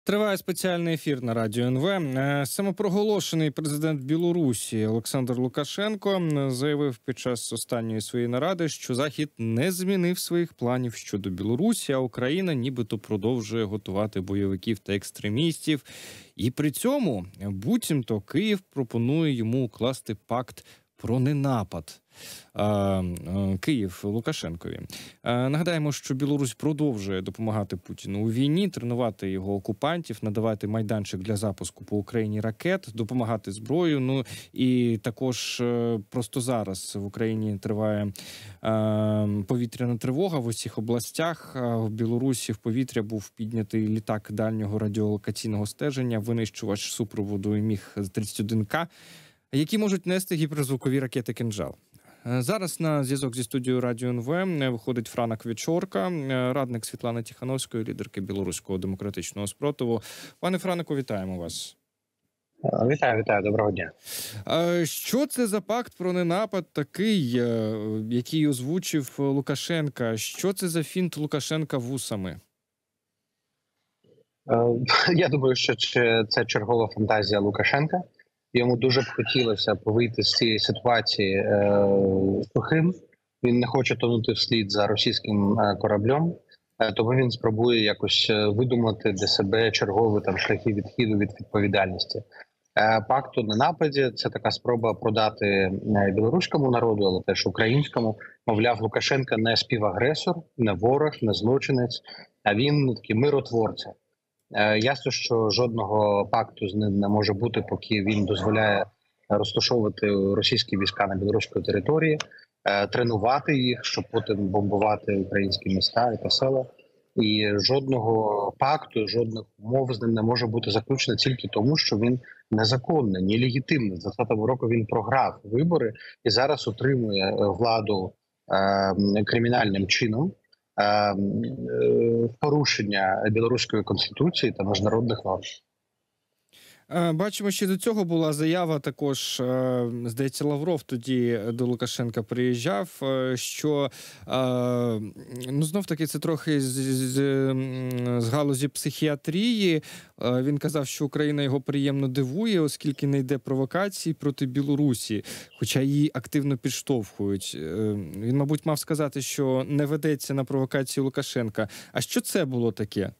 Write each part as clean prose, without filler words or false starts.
Триває спеціальний ефір на Радіо НВ. Самопроголошений президент Білорусі Олександр Лукашенко заявив під час останньої своєї наради, що Захід не змінив своїх планів щодо Білорусі, а Україна нібито продовжує готувати бойовиків та екстремістів. І при цьому буцімто Київ пропонує йому укласти пакт про ненапад. Київ Лукашенкові. Нагадаємо, що Білорусь продовжує допомагати Путіну у війні, тренувати його окупантів, надавати майданчик для запуску по Україні ракет, допомагати зброєю. Ну і також просто зараз в Україні триває повітряна тривога в усіх областях. В Білорусі в повітря був піднятий літак дальнього радіолокаційного стеження, винищувач супроводу МіГ-31К, які можуть нести гіперзвукові ракети «Кинжал». Зараз на зв'язок зі студією Радіо НВ виходить Франак Вічорка, радник Світлани Тихановської, лідерки Білоруського демократичного спротиву. Пане Франику, вітаємо вас. Вітаю, доброго дня. Що це за пакт про ненапад такий, який озвучив Лукашенка? Що це за фінт Лукашенка вусами? Я думаю, що це чергова фантазія Лукашенка. Йому дуже б хотілося вийти з цієї ситуації сухим. Він не хоче тонути вслід за російським кораблем, тому він спробує якось видумати для себе чергові шляхи відхіду від відповідальності. Пакт о ненападі – це така спроба продати білоруському народу, але теж українському. Мовляв, Лукашенко не співагресор, не ворог, не злочинець, а він такий миротворця. Ясно, що жодного пакту з ним не може бути, поки він дозволяє розташовувати російські війська на білоруській території, тренувати їх, щоб потім бомбувати українські міста і села. І жодного пакту, жодних умов з ним не може бути заключено тільки тому, що він незаконний, нелегітимний. З 2020 року він програв вибори і зараз отримує владу кримінальним чином. Порушення білоруської конституції та міжнародних норм. Бачимо, що до цього була заява також, здається, Лавров тоді до Лукашенка приїжджав, що, ну, знов-таки, це трохи з галузі психіатрії. Він казав, що Україна його приємно дивує, оскільки не йде провокації проти Білорусі, хоча її активно підштовхують. Він, мабуть, мав сказати, що не ведеться на провокацію Лукашенка. А що це було таке?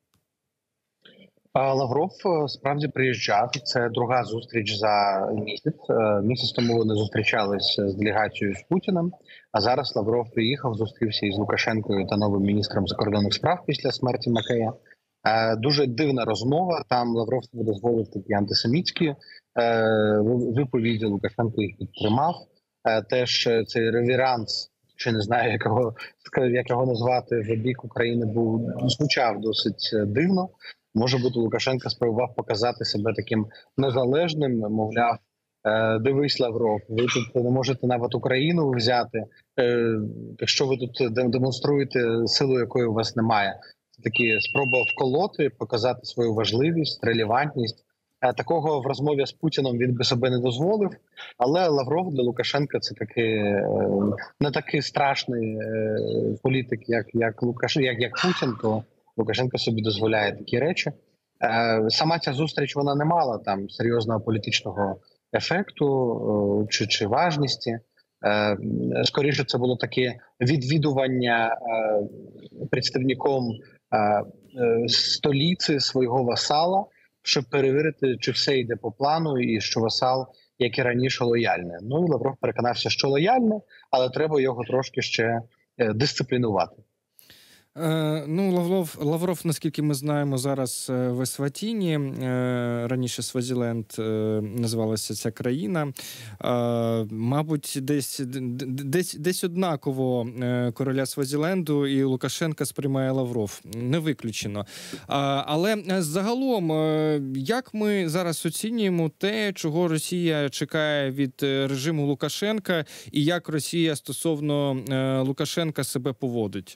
Лавров справді приїжджав. Це друга зустріч за місяць. Місяць тому вони зустрічалися з делегацією з Путіним, а зараз Лавров приїхав, зустрівся із Лукашенкою та новим міністром закордонних справ після смерті Макея. Дуже дивна розмова. Там Лавров собі дозволив такі антисемітські виповіді, Лукашенко їх підтримав. Теж цей реверанс, чи не знаю, як його назвати, в бік України звучав досить дивно. Може бути, Лукашенко спробував показати себе таким незалежним, мовляв, дивись, Лавров, ви тут не можете навіть Україну взяти, якщо ви тут демонструєте силу, якої у вас немає. Це такі спроба вколоти, показати свою важливість, релевантність. Такого в розмові з Путіном він би себе не дозволив, але Лавров для Лукашенка це не такий страшний політик, як Путін, то Лукашенко собі дозволяє такі речі. Сама ця зустріч, вона не мала там серйозного політичного ефекту чи важності. Скоріше, це було таке відвідування представником столиці свого васала, щоб перевірити, чи все йде по плану і що васал, як і раніше, лояльний. Ну і Лавров переконався, що лояльний, але треба його трошки ще дисциплінувати. Ну, Лавров, наскільки ми знаємо, зараз в Есватіні, раніше Свазіленд називалася ця країна. Мабуть, десь однаково короля Свазіленду і Лукашенка сприймає Лавров. Не виключено. Але загалом, як ми зараз оцінюємо те, чого Росія чекає від режиму Лукашенка, і як Росія стосовно Лукашенка себе поводить?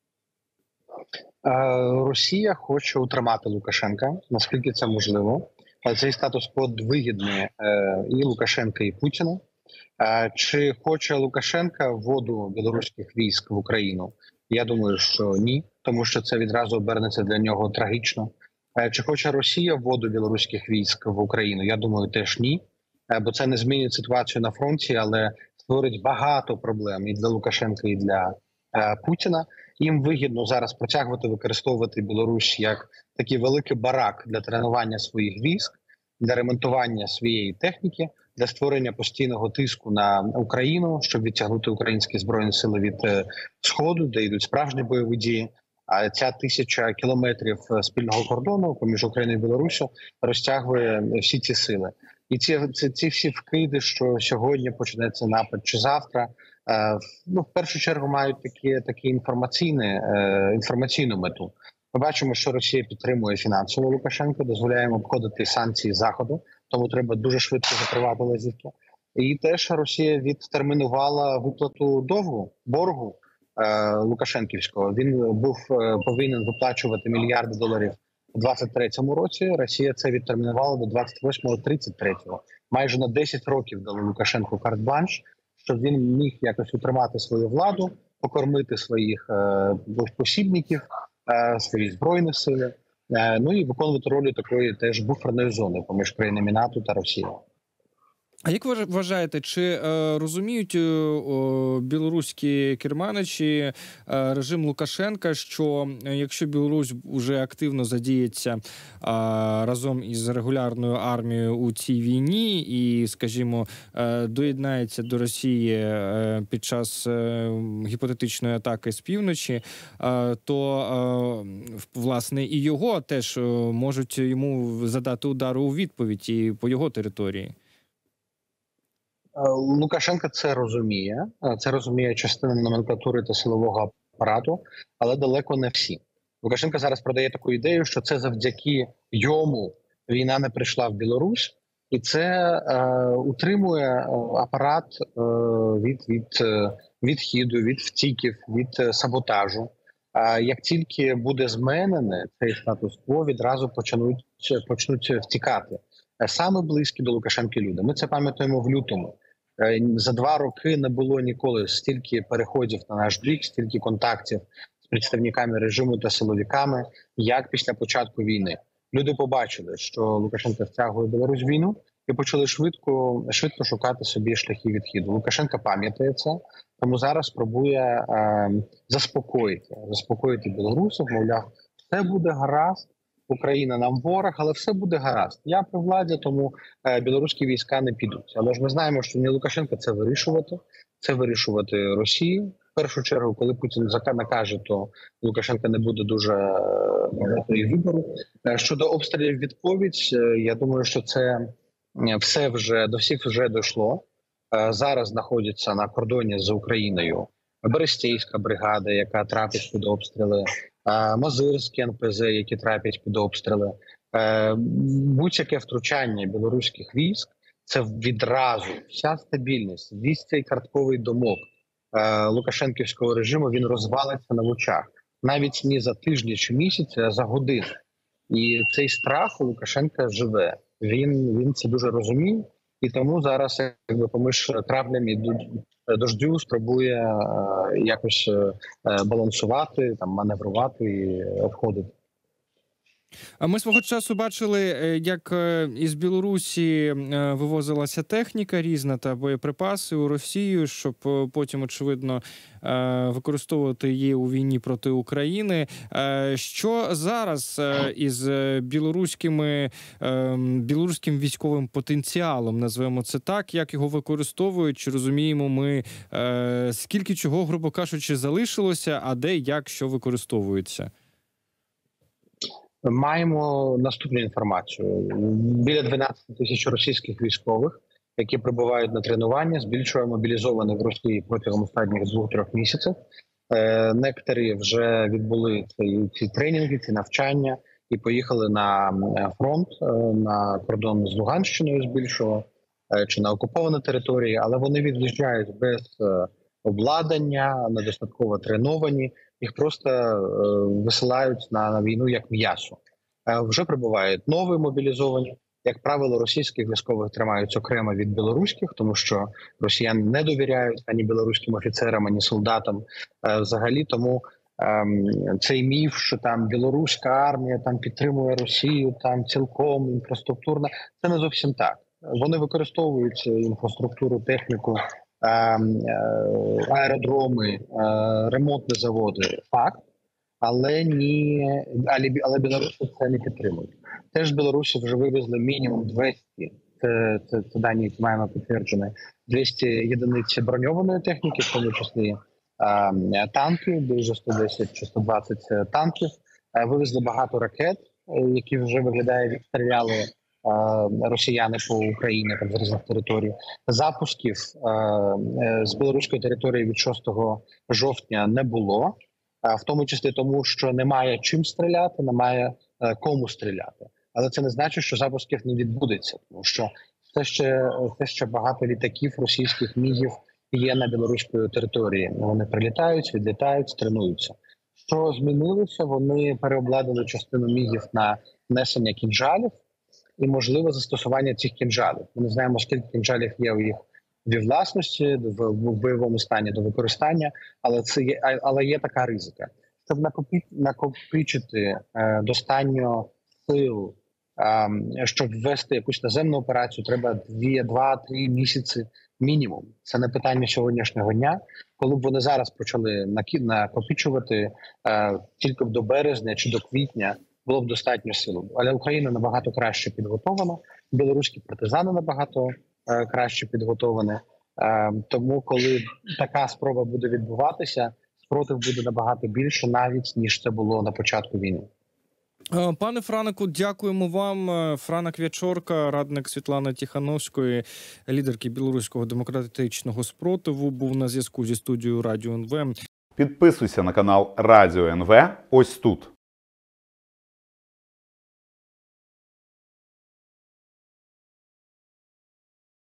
Росія хоче утримати Лукашенка, наскільки це можливо. Цей статус-кво вигідний і Лукашенка, і Путіну. Чи хоче Лукашенка вводу білоруських військ в Україну? Я думаю, що ні, тому що це відразу обернеться для нього трагічно. Чи хоче Росія вводу білоруських військ в Україну? Я думаю, теж ні, бо це не змінить ситуацію на фронті, але створить багато проблем і для Лукашенка, і для Путіна. Їм вигідно зараз протягувати використовувати Білорусь як такий великий барак для тренування своїх військ, для ремонтування своєї техніки, для створення постійного тиску на Україну, щоб відтягнути українські збройні сили від сходу, де йдуть справжні бойові дії. А ця 1000 кілометрів спільного кордону поміж Україною і Білоруссю розтягує всі ці сили. І ці всі вкиди, що сьогодні почнеться напад чи завтра, в першу чергу мають такі інформаційну мету. Ми бачимо, що Росія підтримує фінансово Лукашенка, дозволяє обходити санкції Заходу, тому треба дуже швидко закривати лазівки. І теж Росія відтермінувала виплату боргу Лукашенківського. Він був повинен виплачувати мільярди доларів у 2023 році. Росія це відтермінувала до 28-33. Майже на 10 років дали Лукашенку карт-бланш, щоб він міг якось утримати свою владу, покормити своїх посібників, свої збройні сили, ну і виконувати роль такої теж буферної зони поміж країнами НАТО та Росією. А як ви вважаєте, чи розуміють білоруські керманичі режим Лукашенка, що якщо Білорусь вже активно задіється разом із регулярною армією у цій війні і, скажімо, доєднається до Росії під час гіпотетичної атаки з півночі, то, власне, і його теж можуть йому задати удару у відповідь і по його території? Лукашенко це розуміє частина номенклатури та силового апарату, але далеко не всі. Лукашенко зараз продає таку ідею, що це завдяки йому війна не прийшла в Білорусь, і це утримує апарат від відхіду, від втіків, від саботажу. Як тільки буде змінений цей статус-кво, відразу почнуть втікати саме близькі до Лукашенка люди. Ми це пам'ятаємо в лютому. За 2 роки не було ніколи стільки переходів на наш бік, стільки контактів з представниками режиму та силовиками, як після початку війни. Люди побачили, що Лукашенко втягує Білорусь в війну і почали швидко шукати собі шляхи відхіду. Лукашенко пам'ятає це, тому зараз спробує заспокоїти білорусів, мовляв, все буде гаразд, Україна нам ворог, але все буде гаразд. Я при владі, тому білоруські війська не підуть. Але ж ми знаємо, що не Лукашенко це вирішувати Росії. В першу чергу, коли Путін накаже, то Лукашенко не буде дуже багато і вибору. Щодо обстрілів відповідь, я думаю, що це до всіх вже дійшло. Зараз знаходиться на кордоні з Україною Берестейська бригада, яка трапить під обстріли, Мозирські НПЗ, які трапять під обстріли. Будь-яке втручання білоруських військ – це відразу вся стабільність, весь цей картковий домок лукашенківського режиму, він розвалиться на очах. Навіть не за тижні чи місяці, а за години. І цей страх у Лукашенка живе. Він це дуже розуміє. І тому зараз, поміж краплям і дождю, спробує якось балансувати, маневрувати і обходити. А ми свого часу бачили, як із Білорусі вивозилася техніка різна та боєприпаси у Росію, щоб потім, очевидно, використовувати її у війні проти України. Що зараз із білоруським військовим потенціалом, назвемо це так, як його використовують, чи розуміємо ми, скільки чого, грубо кажучи, залишилося, а де, як, що використовується? Маємо наступну інформацію. Біля 12 тисяч російських військових, які прибувають на тренування, збільшує мобілізованих в Росії протягом останніх 2-3 місяців. Некоторі вже відбули ці тренінги, ці навчання і поїхали на фронт, на кордон з Луганщиною збільшого, чи на окуповані території, але вони від'їжджають без обладнання, недостатково треновані. Їх просто висилають на війну як м'ясо. Вже прибувають нові мобілізовані. Як правило, російських військових тримають окремо від білоруських, тому що росіяни не довіряють ані білоруським офіцерам, ані солдатам взагалі. Тому цей міф, що там білоруська армія там підтримує Росію, там цілком інфраструктурна. Це не зовсім так. Вони використовують інфраструктуру, техніку, аеродроми, ремонтні заводи. Факт, але білоруси це не підтримують. Теж білорусі вже вивезли мінімум 200. Це дані, які маємо підтверджені, 200 єдиниць броньованої техніки, в тому числі танки, дуже 110 чи 120 танків. Вивезли багато ракет, які вже виглядає відстріляли росіяни по Україні там з різних територій. Запусків з білоруської території від 6 жовтня не було, в тому числі тому, що немає чим стріляти, немає кому стріляти. Але це не значить, що запусків не відбудеться, тому що все ще багато літаків російських мігів є на білоруської території. Вони прилітають, відлітають, тренуються. Що змінилося? Вони переобладнали частину мігів на несення кінжалів і можливе застосування цих кінжалів. Ми не знаємо, скільки кінжалів є у їх в власності, в бойовому стані до використання, але є така ризика. Щоб накопичити достатньо сил, щоб ввести якусь наземну операцію, треба 2-3 місяці мінімум. Це не питання сьогоднішнього дня. Коли б вони зараз почали накопичувати тільки до березня чи до квітня, було б достатньо сил. Але Україна набагато краще підготовлена, білоруські партизани набагато краще підготовлені. Тому, коли така спроба буде відбуватися, спротив буде набагато більше, навіть ніж це було на початку війни. Пане Франику, дякуємо вам. Франак Вячорка, радник Світлани Тихановської, лідерки білоруського демократичного спротиву, був на зв'язку зі студією Радіо НВ. Підписуйся на канал Радіо НВ ось тут.